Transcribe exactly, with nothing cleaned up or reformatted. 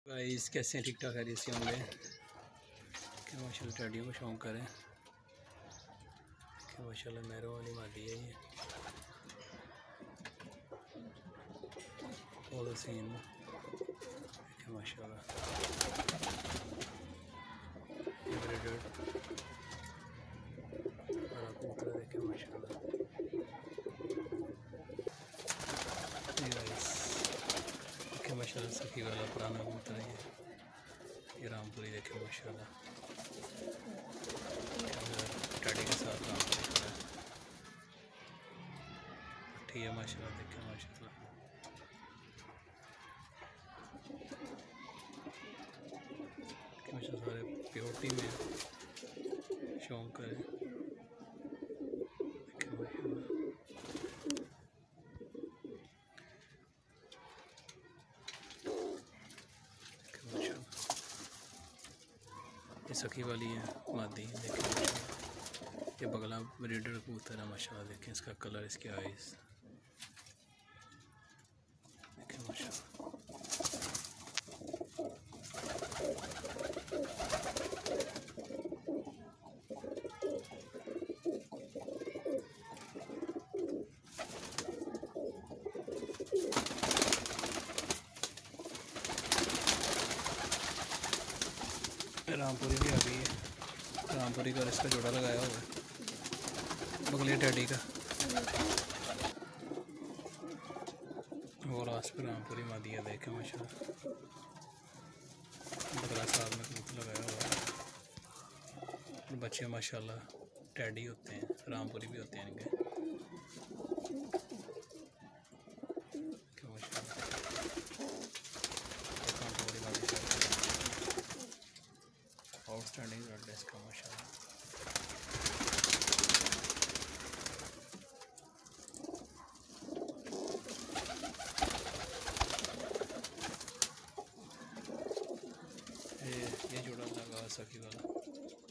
Guys कैसे हैं? ठीक ठाक है जैसे होंगे कि माशाल्लाह टैडियों को शौक करें कि माशाल्लाह मैरों वाली मादी है ये और सीन कि माशाल्लाह ब्रीडर बड़ा कबूतर देखे माशाल्लाह। देखे माशाल्लाह सखी वाला पुराना कबूतर है ये रामपुरी देखे माशाल्लाह टैडी के साथ रामपुरी खड़ा है ठीक है माशाल्लाह। देखे माशाल्लाह माशाल्लाह सारे प्योरिटी में शौक करें देखे माशाल्लाह। ये सखी वाली है मादी देखें ये बगला ब्रीडर कबूतर है माशाल्लाह। देखें इसका कलर इसके आइज़ देखें माशाल्लाह। रामपुरी भी आ गई है रामपुरी का इसका जोड़ा लगाया हुआ है बगले टैडी का और आस पर रामपुरी मादिया देखे माशाल्लाह बगला साथ में कबूतर लगाया हुआ है और बच्चे माशाल्लाह टैडी होते हैं रामपुरी भी होते हैं इनके आउटस्टैंडिंग रेड इसका माशाल्लाह। ये ये जोड़ा लगा सखी वाला।